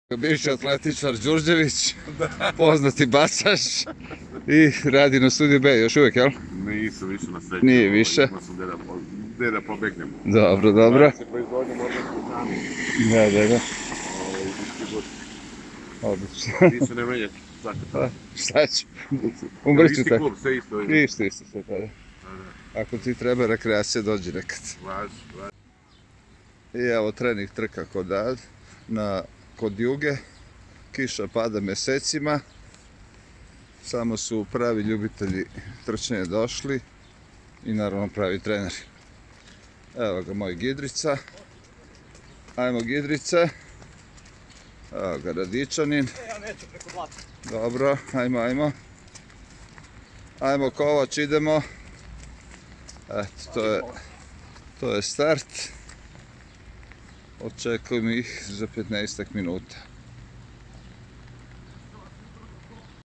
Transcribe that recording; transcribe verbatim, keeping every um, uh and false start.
Bivši atletičar Đurđević, poznati bacaš i radi na studiju B, još uvijek, jel? Nisam više na sreću. Nije više. Imao sam gdje da pobegnem. Dobro, dobro. Se proizvodnje možda znamo. Da, da, da. Odlično. Više ne menjati. Šta ću? Umrću Isti tako. klub, sve isto. Isto, isto, sve tada. Ako ti treba rekreacija, dođi nekad. Važi, važi. I evo trening trka kod Ad, na, kod Juge. Kiša pada mjesecima. Samo su pravi ljubitelji trčanja došli i naravno pravi treneri. Evo ga moj Gidrica. Ajmo Gidrice. Evo ga Radičanin. Ja neću preko blata. Dobro, ajmo, ajmo. Ajmo Kovač, idemo. Eto, to je, to je start. Očekujem ih za petnaestak minuta.